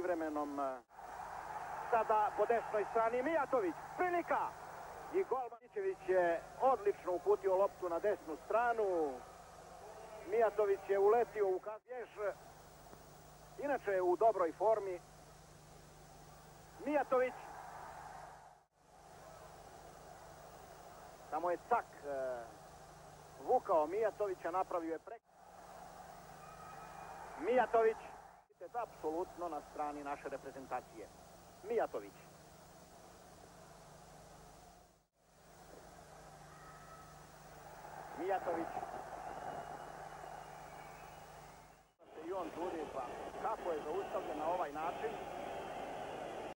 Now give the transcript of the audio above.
privremenom. Sada po desnoj strani Mijatović, prilika! I gol. Manićević je odlično uputio loptu na desnu stranu. Mijatović je uletio u kazjež. Inače je u dobroj formi. Mijatović. Tamo je Cak vukao Mijatovića, napravio je prek. Mijatović. Apsolutno na strani naše reprezentacije. Mijatović. Mijatović.